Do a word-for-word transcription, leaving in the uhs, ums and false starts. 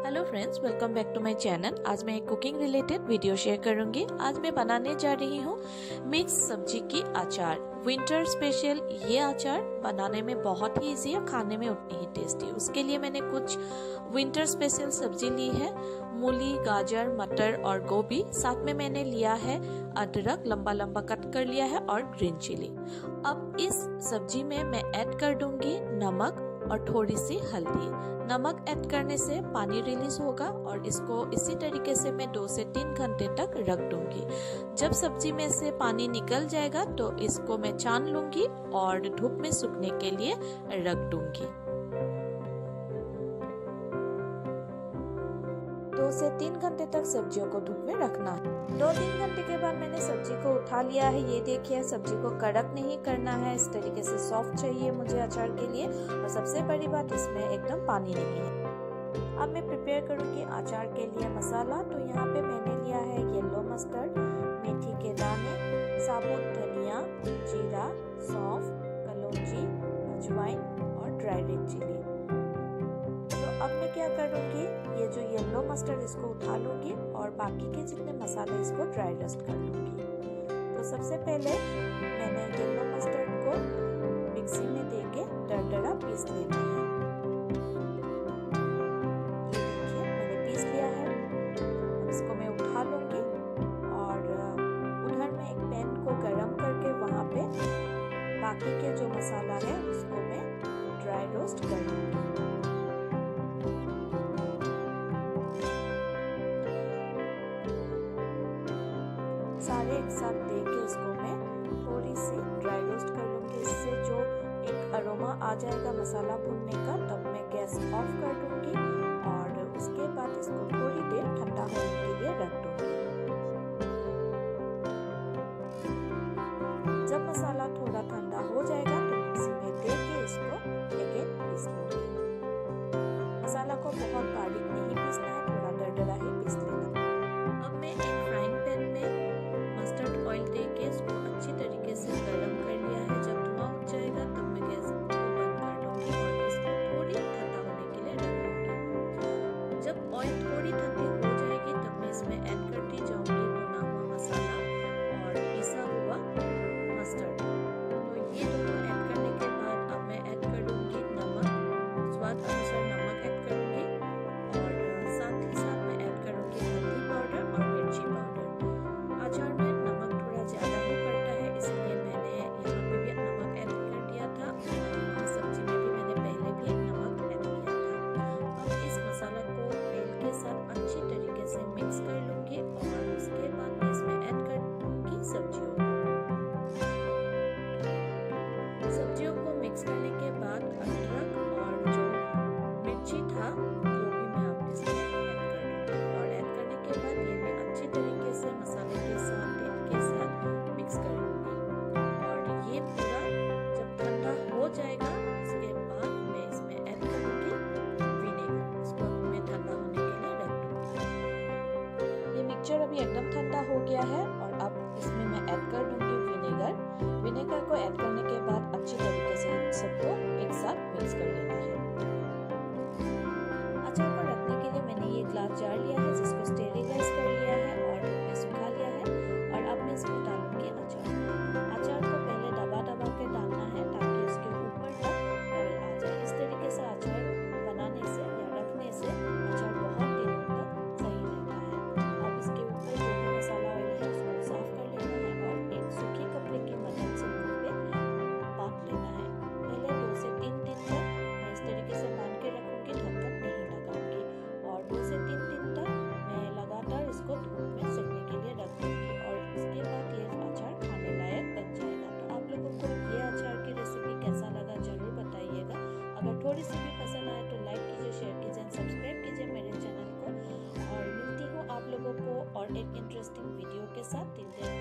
Hello friends, welcome back to my channel. आज मैं एक कुकिंग रिलेटेड वीडियो शेयर करूंगी। आज मैं बनाने जा रही हूँ मिक्स सब्जी की अचार, विंटर स्पेशल। ये अचार बनाने में बहुत ही इजी है, खाने में उतनी ही टेस्टी। उसके लिए मैंने कुछ विंटर स्पेशल सब्जी ली है, मूली, गाजर, मटर और गोभी। साथ में मैंने लिया है अदरक, लंबा लंबा कट कर लिया है, और ग्रीन चिली। अब इस सब्जी में मैं ऐड कर दूंगी नमक और थोड़ी सी हल्दी। नमक ऐड करने से पानी रिलीज होगा और इसको इसी तरीके से मैं दो से तीन घंटे तक रख दूंगी। जब सब्जी में से पानी निकल जाएगा तो इसको मैं छान लूंगी और धूप में सूखने के लिए रख दूंगी। दो से तीन घंटे तक सब्जियों को धूप में रखना है। दो तीन घंटे के बाद मैंने सब्जी को उठा लिया है। ये देखिए, सब्जी को कड़क नहीं करना है, इस तरीके से सॉफ्ट चाहिए मुझे अचार के लिए। और सबसे बड़ी बात, इसमें एकदम पानी नहीं है। अब मैं प्रिपेयर करूंगी अचार के लिए मसाला। तो यहाँ पे मैंने लिया है येलो मस्टर्ड, मेथी के दाने, साबुत धनिया, जीरा, सौंफ, कलौंजी, अजवाइन और ड्राई रेड चिली। अब मैं क्या करूंगी, ये जो येलो मस्टर्ड इसको उठा लूंगी और बाकी के जितने मसाले इसको ड्राई रोस्ट कर लूंगी। तो सबसे पहले मैंने येलो मस्टर्ड को मिक्सी में देके दरदरा पीस लेना है। ये देखिए, मैंने पीस लिया है। अब इसको मैं उठा लूंगी और उधर मैं एक पैन को गरम करके वहां पे बाकी के जो मसाला है उसको मैं ड्राई रोस्ट कर लूंगी। सारे एक साथ दे के इसको मैं थोड़ी सी ड्राई रोस्ट कर लूँगी। इससे जो एक अरोमा आ जाएगा मसाला भूनने का, तब मैं गैस ऑफ कर दूँगी और उसके बाद इसको थोड़ी देर ठंडा होने के लिए रख दूँगी। जब मसाला थोड़ा ठंडा हो जाएगा तो मिक्सी में दे के इसको अगेन पीस लूँगी। मसाला को बहुत बारीक नहीं पीसना है, थोड़ा दरदरा ही पीस लेना। अब मैं एक फ्राइंग पैन में मस्टर्ड ऑयल देके इसको अच्छी तरीके से गरम कर लिया है। जब धुआं उठ जाएगा तब मैं गैस को बंद कर दूंगी और इसको थोड़ी ठंडा होने के लिए रख दूंगी। जब ऑयल थोड़ी ठंडी हो जाएगी तब मैं इसमें ऐड करती जाऊंगी भुना हुआ मसाला और पिसा हुआ मस्टर्ड। तो ये दोनों ऐड करने के बाद अब मैं ऐड करूंगी नमक, स्वाद अनुसार नमक ऐड करूंगी और साथ ही साथ मैं ऐड करूंगी हल्दी पाउडर और मिर्ची पाउडर। अचार में नमक थोड़ा ज़्यादा ही पड़ता है, इसलिए मैंने यहाँ पे भी नमक ऐड कर दिया था और वहाँ सब्जी में भी मैंने पहले भी नमक ऐड किया था। अब इस मसाला को तेल के साथ अच्छी तरीके से मिक्स कर लूँगी और उसके बाद मैं इसमें ऐड कर दूँगी सब्जियों को। सब्जियों को मिक्स करने के बाद अदरक और जो मिर्ची था वो भी मैं अब इसमें ऐड कर दूँगी और ऐड करने के बाद ये भी अच्छी तरीके से मसाले के साथ तेल के साथ मिक्स कर लूँगी। और ये पूरा जब ठंडा हो जाएगा उसके बाद मैं इसमें ऐड करूँगी विनेगर। इसको मैं ठंडा होने के लिए रख दूँगी। ये मिक्सचर अभी एकदम ठंडा हो गया है और अब इसमें मैं ऐड कर दूँगी विनेगर। विनेगर को ऐड करने के बाद अच्छी तरीके से सबको एक साथ मिक्स कर लेना है। अचार को रखने के लिए मैंने ये ग्लास जार लिया है जिसको स्टेरिलाइज कर लिया है और धूप में सुखा लिया है। और अब मैं इसमें डालूंगी अचार। अचार को पहले दबा दबा के डालना है ताकि उसके ऊपर तक ऑयल आ जाए। इस तरीके से अचार बनाने से या रखने से अचार बहुत दिनों तक सही रहता है। अब इसके ऊपर जो भी मसाला ऑयल है उसको साफ कर लेना है और एक सूखे कपड़े की मदद से मुँह पे बांध लेना है। पहले दो से तीन दिन तक मैं इस तरीके से बांध के रखूंगी, ढक्कन नहीं लगाऊंगी और दो से तीन दिन तक मैं लगातार इसको धूप में सेकने के लिए रख दूंगी और उसके बाद ये अचार खाने लायक बन जाएगा। तो आप लोगों को ये अचार की रेसिपी कैसा लगा जरूर बताइएगा। अगर थोड़ी सी भी पसंद आए तो लाइक कीजिए, शेयर कीजिए, सब्सक्राइब कीजिए मेरे चैनल को। और मिलती हूँ आप लोगों को और एक इंटरेस्टिंग वीडियो के साथ। Till then